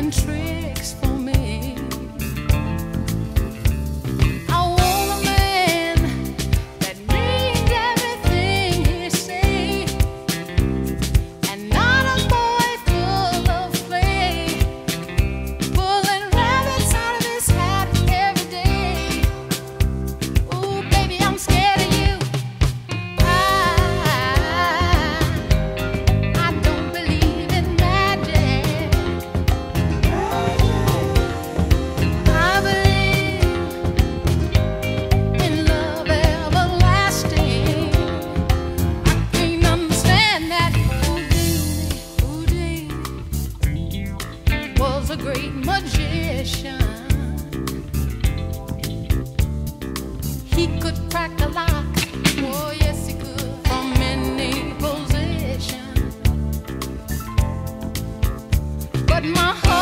playing tricks for me. I want a man that means everything he say, and not a boy full of play, pulling rabbits out of his hat every day. Ooh, baby, I'm scared of you. I don't believe in magic. I believe in love everlasting. I can't understand that Houdini was a great magician. He could crack a lock, oh yes he could, from any position. But my heart